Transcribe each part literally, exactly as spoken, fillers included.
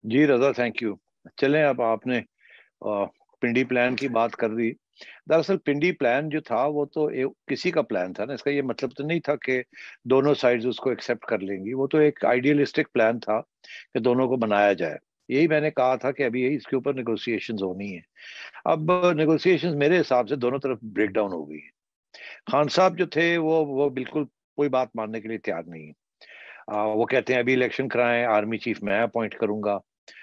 G Raza, thank you. چلیں، اب آپ نے آ، پنڈی پلان کی بات کر دی. دراصل پنڈی پلان جو تھا وہ تو ایک- کسی کا پلان تھا نا. اس کا یہ مطلب تو نہیں تھا کہ دونوں سائڈز اس کو ایکسیپٹ کر لیں گی. وہ تو ایک آئیڈیلسٹک پلان تھا کہ دونوں کو بنایا جائے. یہی میں نے کہا تھا کہ ابھی اس کے اوپر نیگوسیشنز ہونی ہے. اب نیگوسیشنز میرے حساب سے دونوں طرف بریک ڈاؤن ہو گئی ہے. خان صاحب جو تھے وہ وہ بالکل کوئی بات ماننے کے لیے تیار نہیں ہے. آ، وہ کہتے ہیں ابھی الیکشن کرائیں، آرمی چیف میں اپوائنٹ کروں گا.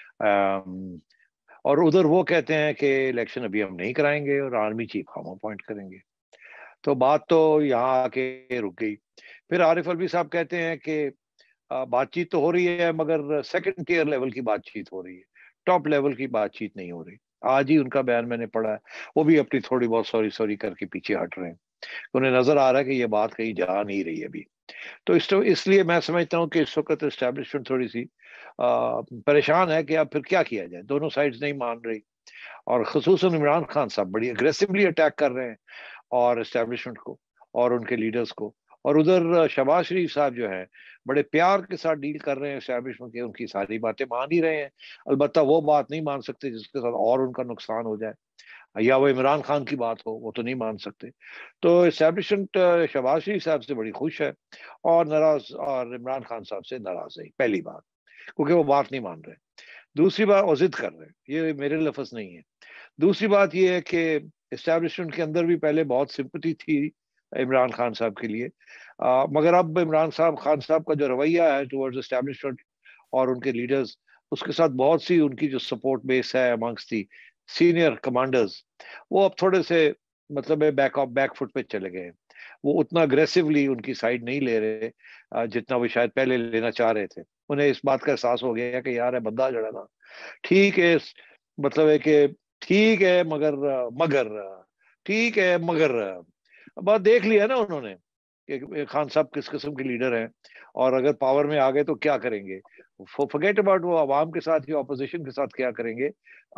آم، اور ادھر وہ کہتے ہیں کہ الیکشن ابھی ہم نہیں کرائیں گے اور آرمی چیف ہم اپوائنٹ کریں گے. تو بات تو یہاں آ کے رک گئی. پھر عارف الوی صاحب کہتے ہیں کہ آ، بات چیت تو ہو رہی ہے مگر سیکنڈ ٹیئر لیول کی بات چیت ہو رہی ہے، ٹاپ لیول کی بات چیت نہیں ہو رہی. آج ہی ان کا بیان میں نے پڑھا ہے. وہ بھی اپنی تھوڑی بہت سوری سوری کر کے پیچھے ہٹ رہے ہیں. انہیں نظر آ رہا ہے کہ یہ بات کہیں جا نہیں رہی ابھی. تو اس اس لیے میں سمجھتا ہوں کہ اس وقت اسٹیبلشمنٹ تھوڑی سی آ، پریشان ہے کہ اب پھر کیا کیا جائے. دونوں سائڈز نہیں مان رہی اور خصوصاً عمران خان صاحب بڑی اگریسولی اٹیک کر رہے ہیں اور اسٹیبلشمنٹ کو اور ان کے لیڈرز کو. اور ادھر شہباز شریف صاحب جو ہیں بڑے پیار کے ساتھ ڈیل کر رہے ہیں اسٹیبلشمنٹ کے. ان کی ساری باتیں مان ہی رہے ہیں. البتہ وہ بات نہیں مان سکتے جس کے ساتھ اور ان کا نقصان ہو جائے، یا وہ عمران خان کی بات ہو، وہ تو نہیں مان سکتے. تو اسٹیبلشمنٹ شہباز شریف صاحب سے بڑی خوش ہے اور ناراض، اور عمران خان صاحب سے ناراض ہے. پہلی بات کیونکہ وہ بات نہیں مان رہے. دوسری بات وہ ضد کر رہے ہیں، یہ میرے لفظ نہیں ہے. دوسری بات یہ ہے کہ اسٹیبلشمنٹ کے اندر بھی پہلے بہت سمپتی تھی عمران خان صاحب کے لیے، آ، مگر اب عمران صاحب خان صاحب کا جو رویہ ہے ٹورڈز اسٹیبلشمنٹ اور ان کے لیڈرز، اس کے ساتھ بہت سی ان کی جو سپورٹ بیس ہے امانگس دی سینئر کمانڈرز، وہ اب تھوڑے سے مطلب بیک آف بیک فٹ پہ چلے گئے ہیں. وہ اتنا اگریسولی ان کی سائڈ نہیں لے رہے آ، جتنا وہ شاید پہلے لینا چاہ رہے تھے. انہیں اس بات کا احساس ہو گیا کہ یار ہے بندہ جو ہے نا ٹھیک ہے، مطلب ہے کہ ٹھیک ہے مگر مگر ٹھیک ہے مگر بات دیکھ لیا نا انہوں نے کہ خان صاحب کس قسم کے لیڈر ہیں اور اگر پاور میں آ گئے تو کیا کریں گے. فورگیٹ اباؤٹ وہ عوام کے ساتھ یا اپوزیشن کے ساتھ کیا کریں گے،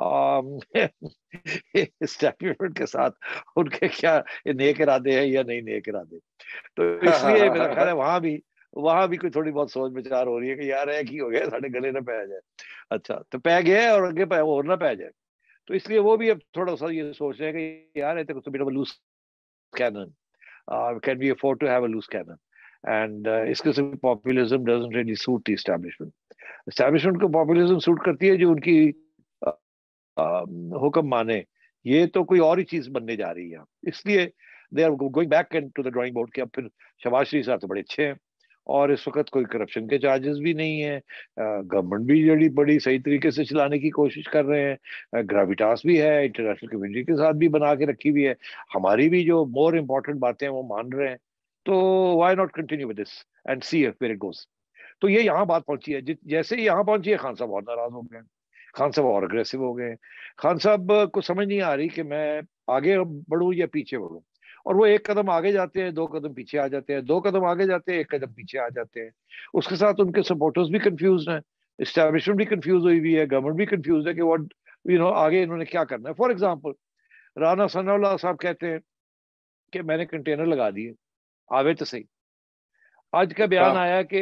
اسٹیبلشمنٹ کے ساتھ ان کے کیا نیک ارادے ہیں یا نہیں نیک ارادے. تو اس لیے میرا خیال ہے وہاں بھی وہاں بھی کوئی تھوڑی بہت سوچ بچار ہو رہی ہے کہ یار ایک ہی ہو گیا سارے گلے نہ پہ جائے. اچھا تو پہ گیا ہے اور اگے پہ اور نہ پہ جائے. تو اس لیے وہ بھی اب تھوڑا سا یہ سوچ رہے ہیں کہ یار loose cannon. Uh, can we afford to have a loose cannon? And uh, اس قسم کی populism doesn't really suit the establishment. Establishment کو populism suit کرتی ہے جو ان کی uh, uh, حکم مانے. یہ تو کوئی اور ہی چیز بننے جا رہی ہے. اس لیے they are going back into the drawing board کہ اب پھر شہباز شریف صاحب تو بڑے اچھے ہیں اور اس وقت کوئی کرپشن کے چارجز بھی نہیں ہیں. گورنمنٹ بھی جڑی بڑی صحیح طریقے سے چلانے کی کوشش کر رہے ہیں. گراویٹاس بھی ہے، انٹرنیشنل کمیونٹی کے ساتھ بھی بنا کے رکھی ہوئی ہے. ہماری بھی جو مور امپورٹنٹ باتیں ہیں وہ مان رہے ہیں. تو why not continue with this and see where it goes. تو یہ یہاں بات پہنچی ہے. جیسے ہی یہاں پہنچی ہے خان صاحب اور ناراض ہو گئے. خان صاحب اور اگریسو ہو گئے. خان صاحب کو سمجھ نہیں آ رہی کہ میں آگے بڑھوں یا پیچھے بڑھوں. اور وہ ایک قدم آگے جاتے ہیں، دو قدم پیچھے آ جاتے ہیں، دو قدم آگے جاتے ہیں، ایک قدم پیچھے آ جاتے ہیں. اس کے ساتھ ان کے سپورٹرز بھی کنفیوز ہیں، اسٹیبلشمنٹ بھی کنفیوز ہوئی ہوئی ہے، گورنمنٹ بھی کنفیوز ہے کہ واٹ یو نو آگے انہوں نے کیا کرنا ہے. For example Rana Sanaullah صاحب کہتے ہیں کہ میں نے کنٹینر لگا دیے، آوے تو صحیح. آج کا بیان آیا کہ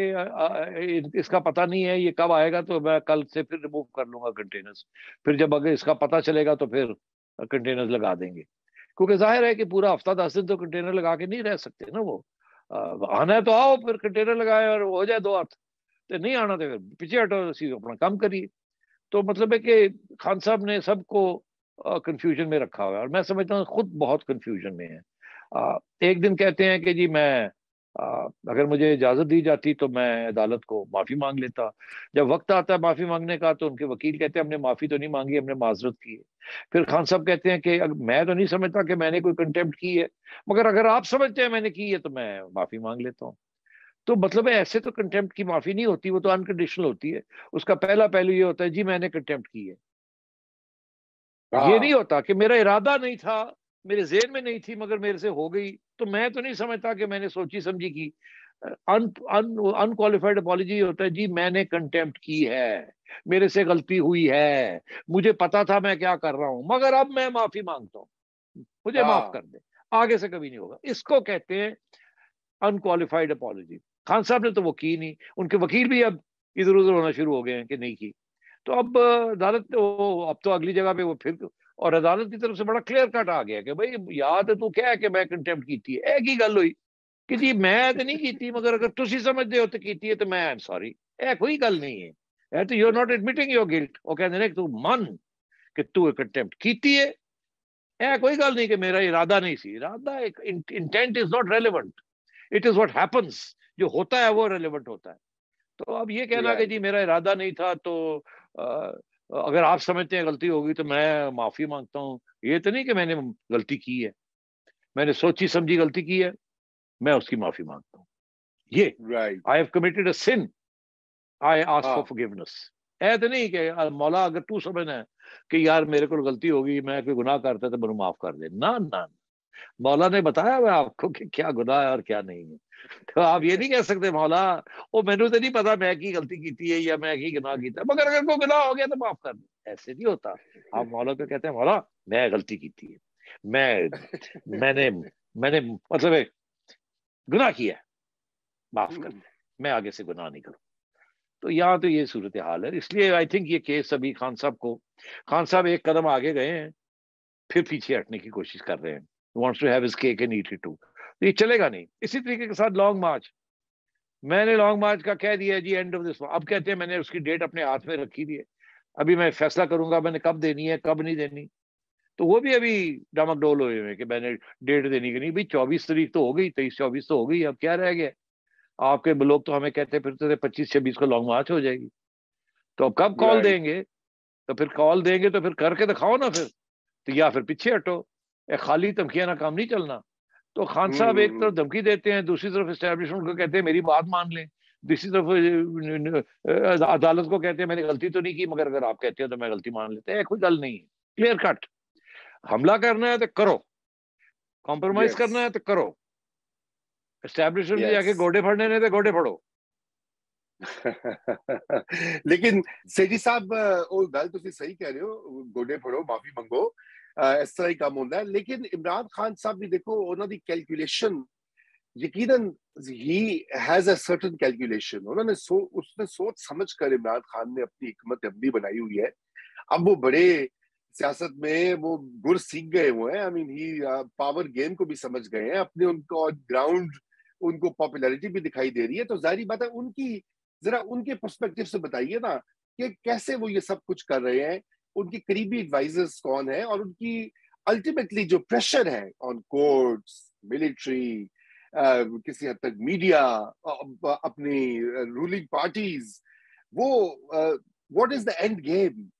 اس کا پتہ نہیں ہے یہ کب آئے گا تو میں کل سے پھر ریموو کر لوں گا کنٹینرز. پھر جب اگر اس کا پتہ چلے گا تو پھر کنٹینرز لگا دیں گے. کیونکہ ظاہر ہے کہ پورا ہفتہ دس دن تو کنٹینر لگا کے نہیں رہ سکتے نا. وہ آنا ہے تو آؤ، پھر کنٹینر لگائے اور ہو جائے دو ہاتھ. تو نہیں آنا تو پھر پیچھے ہٹو، اپنا کام کریے. تو مطلب ہے کہ خان صاحب نے سب کو کنفیوژن میں رکھا ہوا ہے اور میں سمجھتا ہوں خود بہت کنفیوژن میں ہے. ایک دن کہتے ہیں کہ جی میں اگر مجھے اجازت دی جاتی تو میں عدالت کو معافی مانگ لیتا. جب وقت آتا ہے معافی مانگنے کا تو ان کے وکیل کہتے ہیں ہم نے معافی تو نہیں مانگی، ہم نے معذرت کی ہے. پھر خان صاحب کہتے ہیں کہ میں تو نہیں سمجھتا کہ میں نے کوئی کنٹیمپٹ کی ہے، مگر اگر آپ سمجھتے ہیں میں نے کی ہے تو میں معافی مانگ لیتا ہوں. تو مطلب ہے ایسے تو کنٹیمپٹ کی معافی نہیں ہوتی، وہ تو انکنڈیشنل ہوتی ہے. اس کا پہلا پہلو یہ ہوتا ہے جی میں نے کنٹیمپٹ کی ہے. یہ نہیں ہوتا کہ میرا ارادہ نہیں تھا، میرے ذہن میں نہیں تھی مگر میرے سے ہو گئی تو میں تو نہیں سمجھتا کہ میں نے سوچی سمجھی کی. انکوالیفائڈ اپالوجی ہوتا ہے جی میں نے کنٹیمپٹ کی ہے، میرے سے غلطی ہوئی ہے، مجھے پتا تھا میں کیا کر رہا ہوں مگر اب میں معافی مانگتا ہوں، مجھے معاف کر دے، آگے سے کبھی نہیں ہوگا. اس کو کہتے ہیں انکوالیفائڈ اپالوجی. خان صاحب نے تو وہ کی نہیں، ان کے وکیل بھی اب ادھر ادھر ہونا شروع ہو گئے ہیں کہ نہیں کی. تو اب عدالت اب تو اگلی جگہ پہ وہ پھر اور عدالت کی طرف سے بڑا کلیئر کٹ آ گیا کہ بھائی یاد ہے تو کیا ہے کہ میں کنٹمپٹ کیتی ہے ایک ہی گل ہوئی کہ جی میں تو نہیں کیتی مگر اگر تسی سمجھتے ہو تو کیتی ہے تو میں ایم سوری اے کوئی گل نہیں ہے تو you are not admitting your guilt وہ کہتے ہیں تو من کہ تو کنٹمپٹ کیتی ہے اے کوئی گل نہیں کہ میرا ارادہ نہیں سی ارادہ intent is not relevant it is what happens جو ہوتا ہے وہ ریلیونٹ ہوتا ہے تو اب یہ کہنا کہ جی میرا ارادہ نہیں تھا تو اگر آپ سمجھتے ہیں غلطی ہوگی تو میں معافی مانگتا ہوں یہ تو نہیں کہ میں نے غلطی کی ہے میں نے سوچی سمجھی غلطی کی ہے میں اس کی معافی مانگتا ہوں یہ I have committed a sin I ask for forgiveness اے تو نہیں کہ مولا اگر تو سمجھنا ہے کہ یار میرے کو غلطی ہوگی میں کوئی گناہ کرتا تو مجھے معاف کر دے نہ نہ مولا نے بتایا ہوا آپ کو کہ کیا گناہ ہے اور کیا نہیں ہے تو آپ یہ نہیں کہہ سکتے مولا وہ مینو تو نہیں پتا میں کی غلطی کی ہے یا میں کی گناہ کیتا ہے مگر اگر کوئی گناہ ہو گیا تو معاف کر دیں ایسے نہیں ہوتا آپ مولا کو کہتے ہیں مولا میں غلطی کی ہے میں میں نے میں نے مطلب گناہ کیا ہے معاف کر دیں میں آگے سے گناہ نہیں کروں تو یہاں تو یہ صورتحال ہے اس لیے آئی تھنک یہ کیس ابھی خان صاحب کو خان صاحب ایک قدم آگے گئے ہیں پھر پیچھے ہٹنے کی کوشش کر رہے ہیں wants to have his cake and eat it too تو یہ چلے گا نہیں اسی طریقے کے ساتھ لانگ مارچ میں نے لانگ مارچ کا کہہ دیا جی اینڈ آف دس اب کہتے ہیں میں نے اس کی ڈیٹ اپنے ہاتھ میں رکھی دی ہے ابھی میں فیصلہ کروں گا میں نے کب دینی ہے کب نہیں دینی تو وہ بھی ابھی ڈمک ڈول ہوئے ہوئے کہ میں نے ڈیٹ دینی کی نہیں بھائی چوبیس تاریخ تو ہو گئی تیئیس چوبیس تو ہو گئی اب کیا رہ گیا آپ کے لوگ تو ہمیں کہتے پھرتے تھے پچیس چھبیس کو لانگ مارچ ہو جائے گی تو اب کب کال دیں گے تو پھر کال دیں گے تو پھر کر کے دکھاؤ نا پھر تو یا پھر پیچھے ہٹو ایک خالی دھمکیاں نہ کام نہیں چلنا تو خان صاحب ایک طرف دھمکی دیتے ہیں دوسری طرف اسٹیبلشمنٹ کو کہتے ہیں میری بات مان لیں دوسری طرف عدالت کو کہتے ہیں میں نے غلطی تو نہیں کی مگر اگر آپ کہتے ہیں تو میں غلطی مان لیتے ہیں کوئی گل نہیں ہے کلیئر کٹ حملہ کرنا ہے تو کرو کمپرومائز کرنا ہے تو کرو اسٹیبلشمنٹ جا کے گوڈے پھڑنے نے تو گوڈے پھڑو لیکن سیٹھی صاحب وہ گل تسی صحیح کہہ رہے ہو گوڈے پھڑو معافی منگو اس طرح ہی کام ہوتا ہے لیکن عمران خان صاحب بھی دیکھو انہوں دی کیلکولیشن یقیناً he has a certain calculation انہوں نے سو اس نے سوچ سمجھ کر عمران خان نے اپنی حکمت عملی بنائی ہوئی ہے اب وہ بڑے سیاست میں وہ گر سیکھ گئے ہوئے ہیں آئی مین ہی پاور گیم کو بھی سمجھ گئے ہیں اپنے ان کو گراؤنڈ ان کو پاپولیرٹی بھی دکھائی دے رہی ہے تو ظاہری بات ہے ان کی ذرا ان کے پرسپیکٹو سے بتائیے نا کہ کیسے وہ یہ سب کچھ کر رہے ہیں ان کی قریبی ایڈوائزرز کون ہیں اور ان کی الٹیمیٹلی جو پریشر ہے آن کورٹس ملٹری کسی حد تک میڈیا اپنی رولنگ پارٹیز وہ what is the end game